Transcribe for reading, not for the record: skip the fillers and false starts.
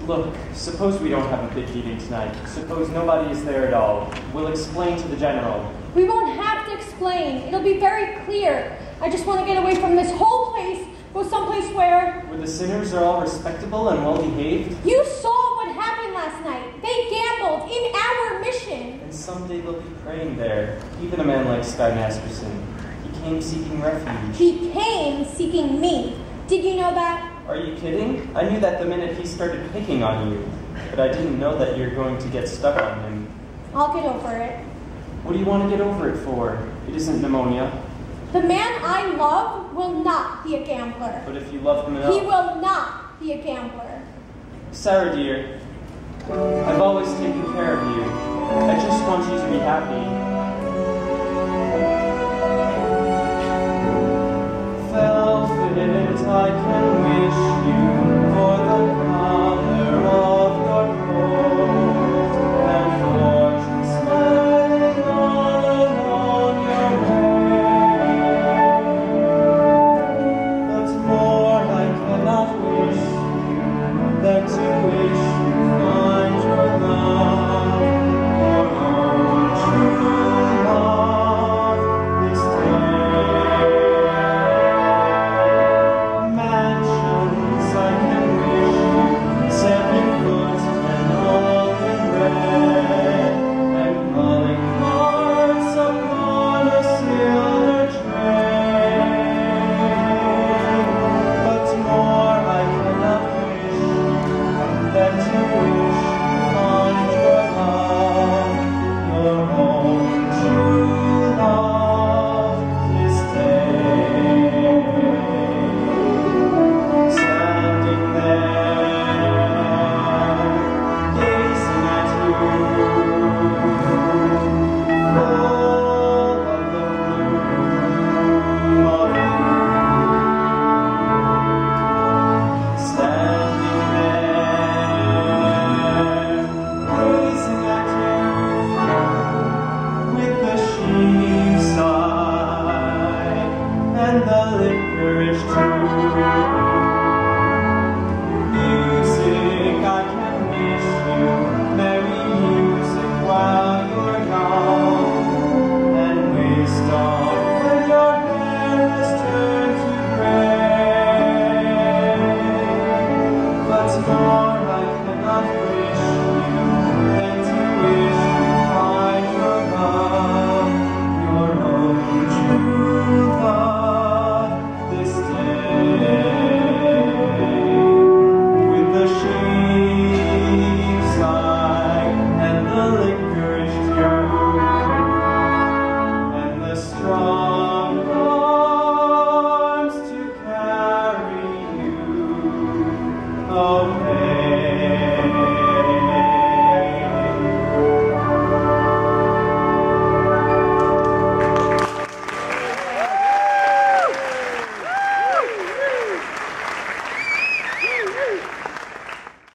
Look, suppose we don't have a big meeting tonight. Suppose nobody is there at all. We'll explain to the general. We won't have to explain. It'll be very clear. I just want to get away from this whole place, go someplace where the sinners are all respectable and well-behaved. You saw what happened last night. They gambled in our mission. And someday they'll be praying there. Even a man like Sky Masterson. He came seeking refuge. He came seeking me. Did you know that? Are you kidding? I knew that the minute he started picking on you. But I didn't know that you're going to get stuck on him. I'll get over it. What do you want to get over it for? It isn't pneumonia. The man I love will not be a gambler. But if you love him enough... He will not be a gambler. Sarah, dear, I've always taken care of you. I just want you to be happy. Velvet, I can wish you for the color of your coat, and fortune smiling all along your way. But more I cannot wish you than to wish you find your love, your own true love, this day. Mansions I can wish you, 7 foot and all in red, and calling cards upon a silver tray. But more I cannot wish you than to wish you find your love, your own true love, this day. Standing there, gazing at you, full of the bloom of you. Standing there, gazing at you, with the sheep's eye and the licorice too. Music, I can wish you merry music while you're gone, and wisdom when your hair has turned to gray. But more I cannot wish you than to wish you find your love, your own true love, this day. With the sheep's eye and the licorice too, and the strong arms to carry you away.